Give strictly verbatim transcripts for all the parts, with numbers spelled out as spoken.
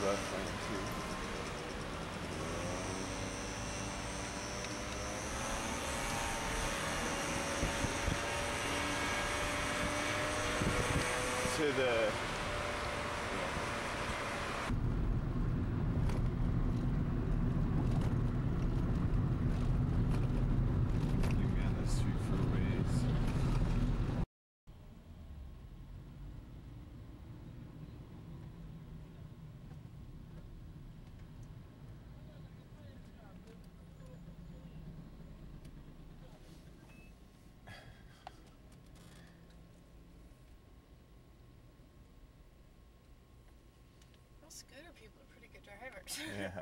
left lane too. To the scooter people are pretty good drivers. Yeah.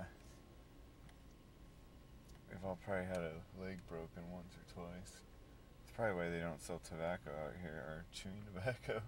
We've all probably had a leg broken once or twice. It's probably why they don't sell tobacco out here, or chewing tobacco.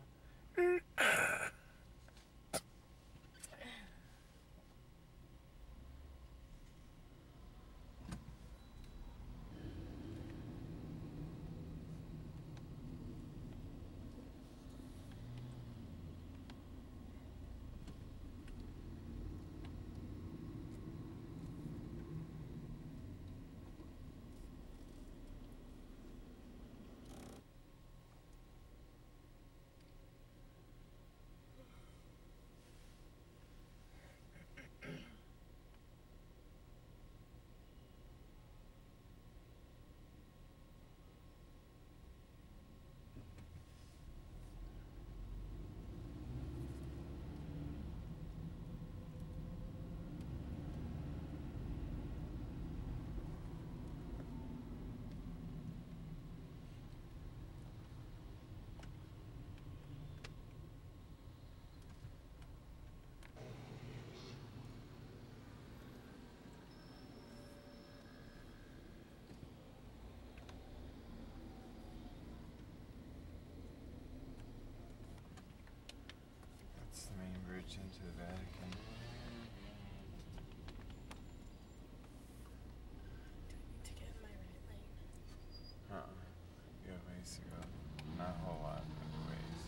That's the main bridge into the Vatican. Do I need to get in my right lane? Uh-uh. You have ways to go. Not a whole lot, but ways.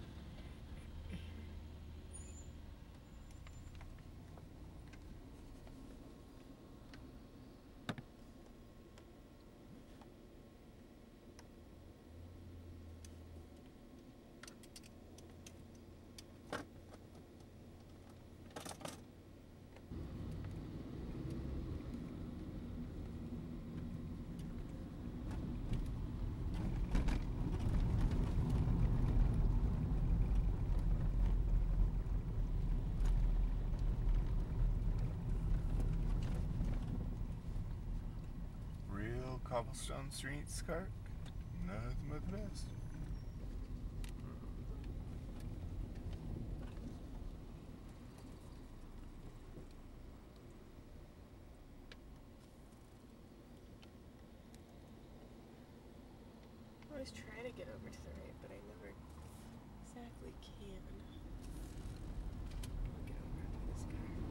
Cobblestone streets, Clark. Nothing but the best. I always try to get over to the right, but I never exactly can. I'll get over to this car.